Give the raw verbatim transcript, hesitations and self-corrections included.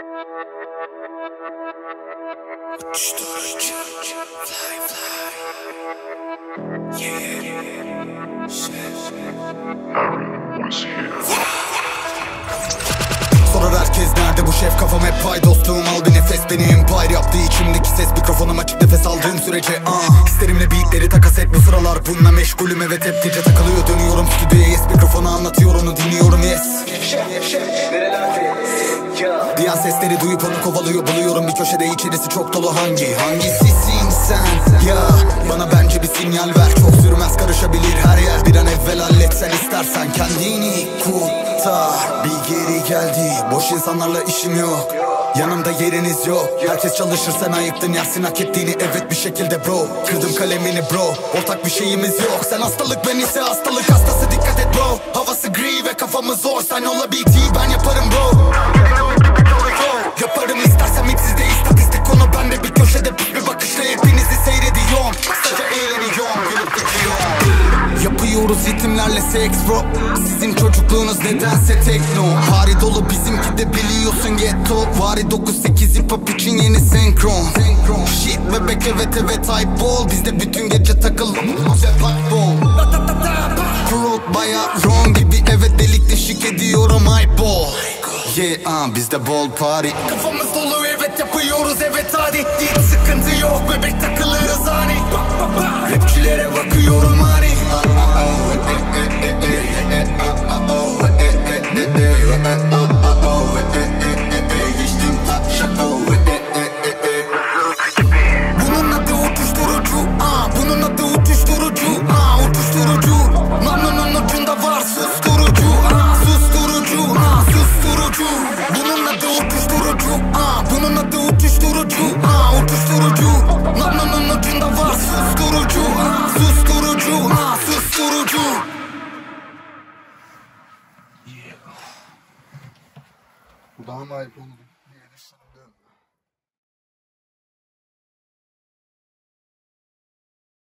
Uçturucu, fly fly, yeah, şef. Sorar herkes nerede bu şef, kafam hep pay dostum. Al bir nefes, beni empire yaptı içimdeki ses. Mikrofonum açık, nefes aldığım sürece ah. İsterimle beatleri takas et, bu sıralar bununla meşgulüm. Evet hep gece takılıyor, dönüyorum stüdyoya yes. Mikrofonu anlatıyor, onu dinliyorum yes. Diyen sesleri duyup onu kovalıyor, buluyorum bir köşede, içerisi çok dolu. Hangi hangisisin sen ya? Bana bence bir sinyal ver, çok sürmez karışabilir her yer. Bir an evvel halletsen istersen kendini kurtar. Bir geri geldi, boş insanlarla işim yok. Yanımda yeriniz yok. Herkes çalışır, sen ayıktın yersin hak ettiğini. Evet bir şekilde bro, kırdım kalemini bro. Ortak bir şeyimiz yok, sen hastalık ben ise hastalık hastası. Dikkat et bro, havası gri ve kafamız zor. Sen ola beat'i ben yaparım bro. Yaparım istersem hiç sizde istatistik konu. Ben de bir köşede pis bir bakışla hepinizi seyrediyorum. Kısaca eğleniyorum, gülüp geçiyorum. Yapıyoruz ritimlerle seks bro. Sizin çocukluğunuz nedense tekno. Hari dolu bizimki de biliyorsun ghetto. Vari dokuz sekiz hip hop için yeni senkron. Shit bebek evet evet hype ol. Bizde bütün gece takıl bol. Kurut baya wrong gibi, evet delik deşik ediyorum hype bol. Yeah, uh, bizde bol party. Kafamız dolu evet yapıyoruz evet hadi. Hiç sıkıntı yok bebek takılırız hani. Rapçilere bakıyorum hani. Bunun adı uçuşturucu, ah, bunun adı uçuşturucu, ah, uçuşturucu. Namlunun ucunda var susturucu, ah, susturucu, ah, susturucu. Bunun adı uçuşturucu, ah, bunun adı uçuşturucu, ah, uçuşturucu. Namlunun ucunda var susturucu, ah, susturucu, ah, susturucu. Bu daha mı ayıp oldu?